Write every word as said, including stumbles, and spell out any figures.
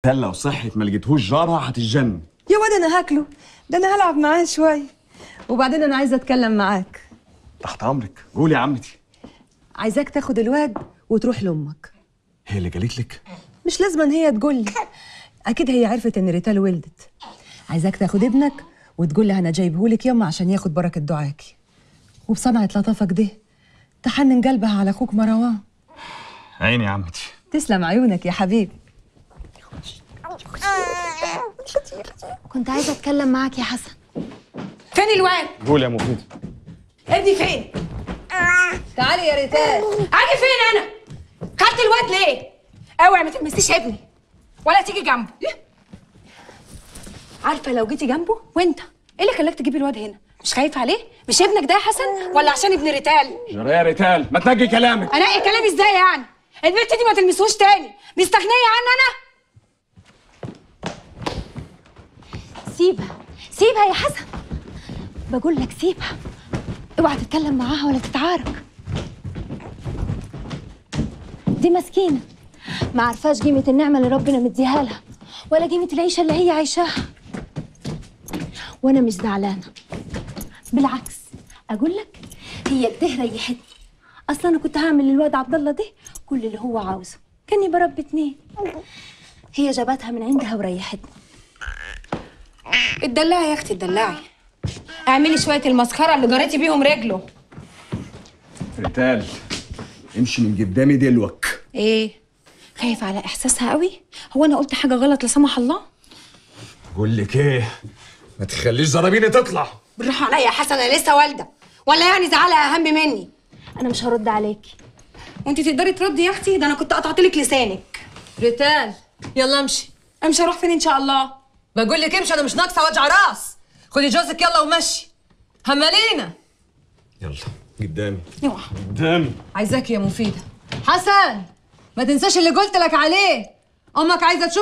ريتال لو صحت ما لقيتهوش جارها هتتجنن. يا واد انا هاكله، ده انا هلعب معاه شويه، وبعدين انا عايزه اتكلم معاك. تحت امرك، قولي يا عمتي. عايزاك تاخد الواد وتروح لامك. هي اللي قالت لك؟ مش لازم ان هي تقول لي، اكيد هي عرفت ان ريتال ولدت. عايزاك تاخد ابنك وتقول لها انا جايبهولك يما عشان ياخد بركه دعاكي، وبصنعه لطافك ده تحنن قلبها على اخوك مروان. عيني يا عمتي. تسلم عيونك يا حبيبي. كنت عايزه اتكلم معاك يا حسن. فين الواد؟ قول يا مفيد. ابني فين؟ تعالي يا ريتال. اجي فين انا؟ خدت الواد ليه؟ اوعي ما تلمسيش ابني ولا تيجي جنبه. عارفه لو جيتي جنبه وانت ايه اللي خلاك تجيبي الواد هنا؟ مش خايف عليه؟ مش ابنك ده يا حسن ولا عشان ابن ريتال؟ جرى يا ريتال ما تنجي كلامك. انقي كلامي ازاي يعني؟ البنت دي ما تلمسوش تاني، مستغنيه عني انا؟ سيبها سيبها يا حسن، بقول لك سيبها، اوعى تتكلم معاها ولا تتعارك. دي مسكينه ما عرفاش قيمه النعمه اللي ربنا مديها لها ولا قيمه العيشه اللي هي عايشاها. وانا مش زعلانه، بالعكس اقول لك هي كده ريحتني. اصلا انا كنت هعمل للواد عبد الله ده كل اللي هو عاوزه، كاني بربي اتنين. هي جابتها من عندها وريحتني. اتدلعي يا اختي اتدلعي، اعملي شويه المسخره اللي جريتي بيهم رجله. ريتال امشي من قدامي دلوك. ايه؟ خايف على احساسها قوي؟ هو انا قلت حاجه غلط لا سمح الله؟ بقول لك ايه، ما تخليش زرابيني تطلع. بالراحه عليا يا حسن، انا لسه والده ولا يعني زعلها اهم مني؟ انا مش هرد عليكي. وانت تقدري تردي يا اختي؟ ده انا كنت قطعت لك لسانك. ريتال يلا امشي. امشي اروح فين ان شاء الله؟ بقول لك امشي، انا مش ناقصه وجع راس. خدي جوزك يلا ومشي. همالينا. يلا قدامي اوعى قدامي. عايزاك يا مفيده. حسن ما تنساش اللي قلت لك عليه، امك عايزه تشوف